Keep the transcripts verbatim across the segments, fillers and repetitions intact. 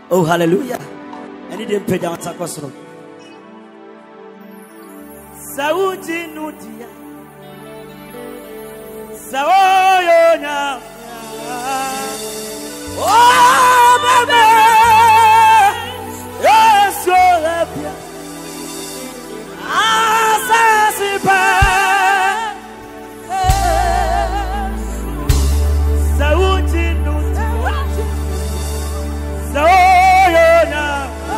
Oh, hallelujah. And he didn't pay down Takosro. Saudi Nudia Saoyona. Oh, baby. Yes, you're happy. Asasipa Saudi Nudia Saoyona.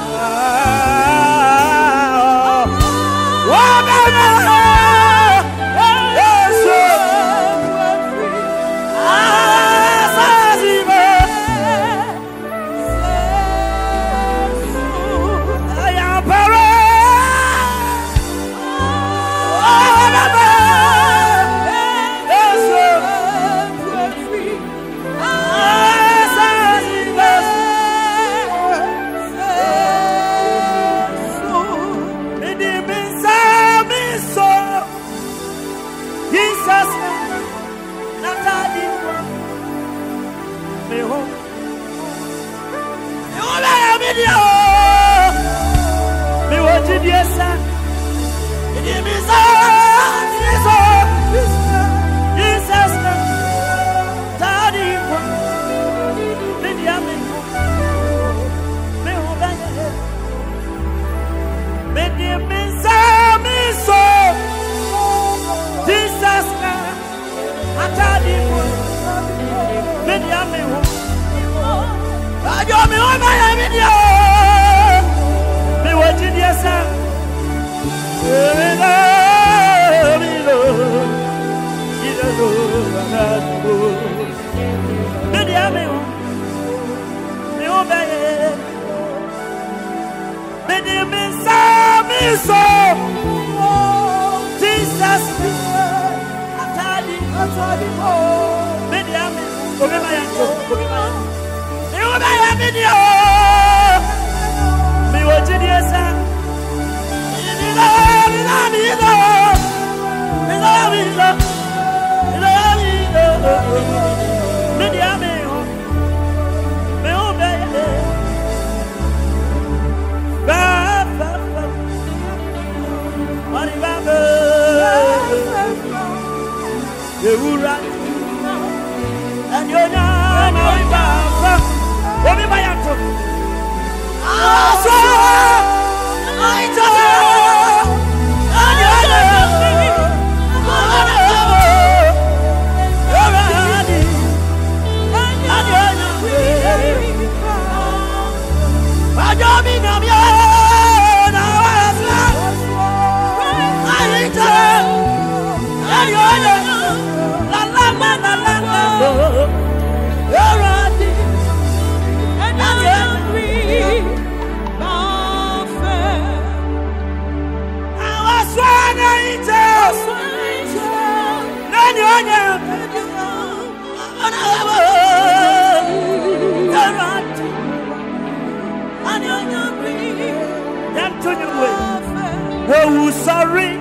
Oh, sorry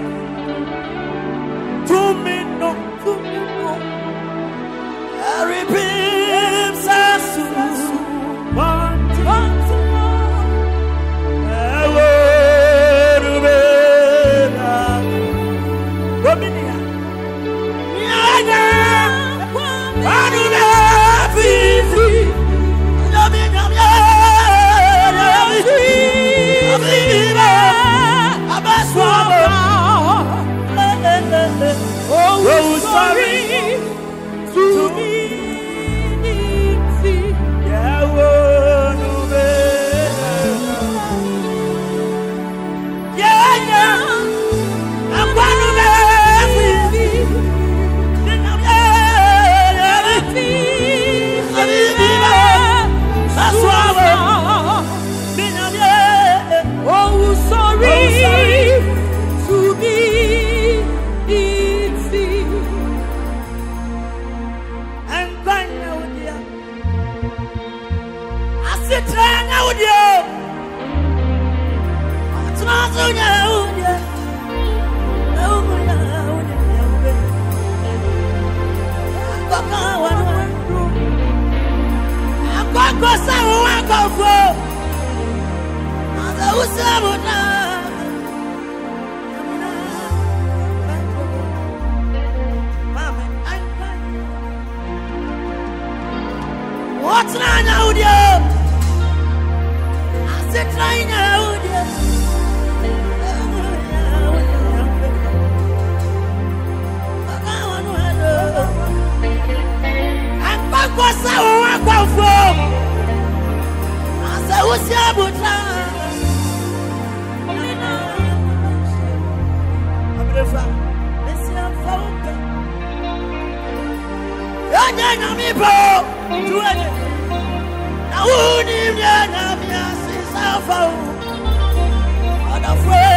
to me, no, to me, no. I repeat, Sasu, want to, want to know. I will be there. Come in here. Yeah, yeah. I do not feel. Love me, love me, love me, love me. Oh, sorry to me. Yeah, yeah, yeah. I'm gonna live with you. That's why oh, sorry to me. I'm Buta. Abrefa. Mesia Fauka. Yanya Nami Bro. Tuane. Na uni mnyana miasi safau. Adafwe.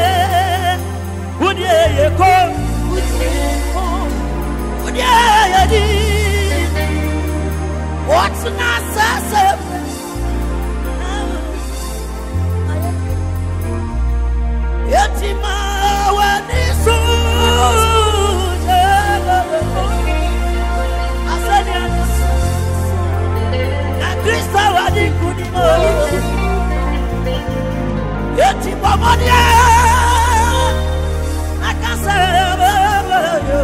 Udye yeko. Udye yeko. Udye yedi. What's not so? Yatima wanisu asani anisu na Krista wadikunimo yatima monia akasaba yo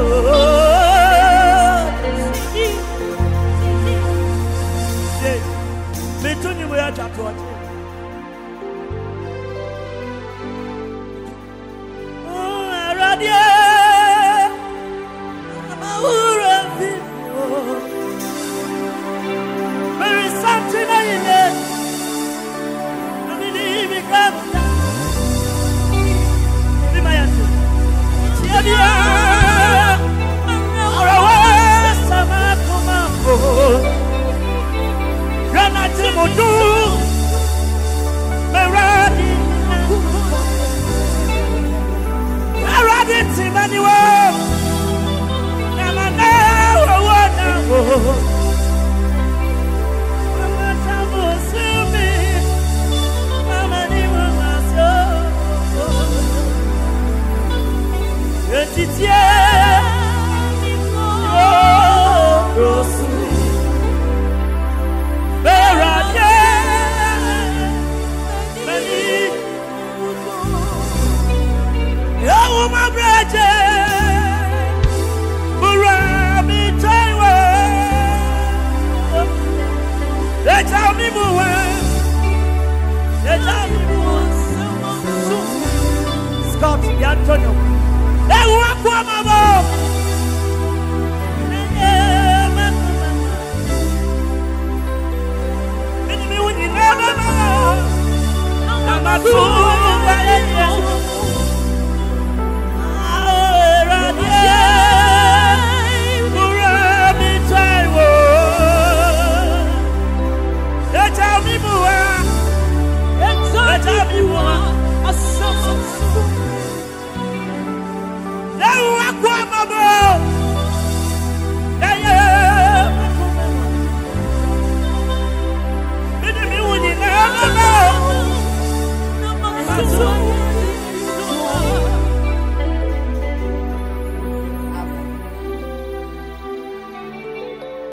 metuni moya chatote yeah, I'm a there is something in it. I believe it comes down. Be my answer. Yeah, or a west, I'm a commando. Granati Modu, Meradi. It's Emmanuel. Mama now, what now? Mama Tamu Sumi. Mama Nimu Maso. Etitia. Oh, Rosu. Berade. Mani. Oh, my brother, Burami Taiwa. They tell me more. They tell me more. Scott, Antonio. They walk one more. Enemy when you never know. I'm a fool. Tell me more. Tell me more.